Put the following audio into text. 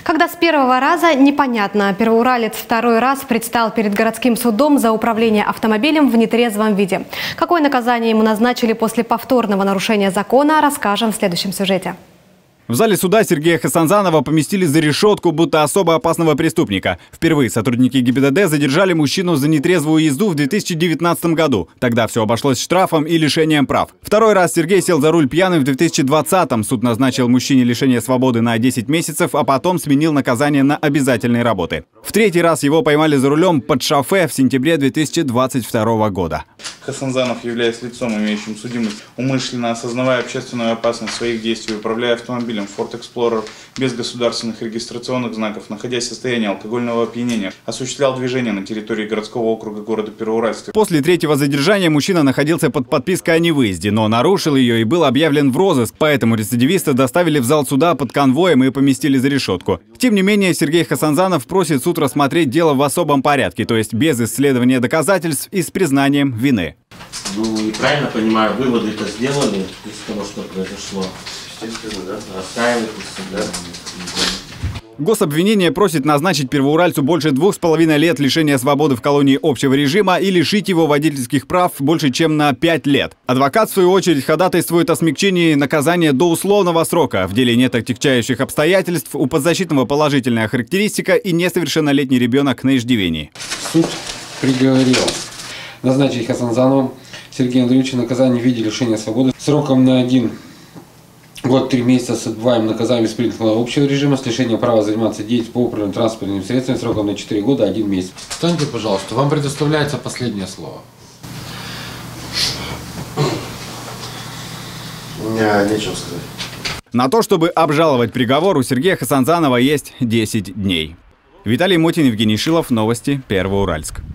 Когда с первого раза, непонятно. Первоуралец второй раз предстал перед городским судом за управление автомобилем в нетрезвом виде. Какое наказание ему назначили после повторного нарушения закона, расскажем в следующем сюжете. В зале суда Сергея Хасанзанова поместили за решетку, будто особо опасного преступника. Впервые сотрудники ГИБДД задержали мужчину за нетрезвую езду в 2019 году. Тогда все обошлось штрафом и лишением прав. Второй раз Сергей сел за руль пьяным в 2020-м. Суд назначил мужчине лишение свободы на 10 месяцев, а потом сменил наказание на обязательные работы. В третий раз его поймали за рулем под шофе в сентябре 2022 года. Хасанзанов, являясь лицом, имеющим судимость, умышленно осознавая общественную опасность своих действий, управляя автомобилем Ford Explorer без государственных регистрационных знаков, находясь в состоянии алкогольного опьянения, осуществлял движение на территории городского округа города Первоуральска. После третьего задержания мужчина находился под подпиской о невыезде, но нарушил ее и был объявлен в розыск. Поэтому рецидивиста доставили в зал суда под конвоем и поместили за решетку. Тем не менее, Сергей Хасанзанов просит суд рассмотреть дело в особом порядке, то есть без исследования доказательств и с признанием вины. Ну и правильно понимаю, выводы-то сделали из того, что произошло. Естественно, да. Раскаиваетесь, да? Гособвинение просит назначить первоуральцу больше 2,5 лет лишения свободы в колонии общего режима и лишить его водительских прав больше, чем на 5 лет. Адвокат, в свою очередь, ходатайствует о смягчении наказания до условного срока. В деле нет отягчающих обстоятельств, у подзащитного положительная характеристика и несовершеннолетний ребенок на иждивении. Суд приговорил назначить Хасанзанову Сергею Андреевичу наказание в виде лишения свободы сроком на 1 год 3 месяца с отбываемым наказанием исправительного общего режима с лишением права заниматься деятельностью по управлению транспортными средствами сроком на 4 года 1 месяц. Встаньте, пожалуйста, вам предоставляется последнее слово. У меня нечего сказать. На то, чтобы обжаловать приговор, у Сергея Хасанзанова есть 10 дней. Виталий Мотин, Евгений Шилов, новости Первоуральск.